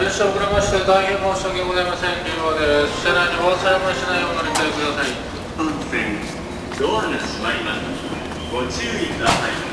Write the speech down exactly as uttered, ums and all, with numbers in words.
列車遅れまして大変申し訳ございません。理由はです。車内に忘れ物しないようお乗りください。 本線ドアが閉まります。ご注意ください。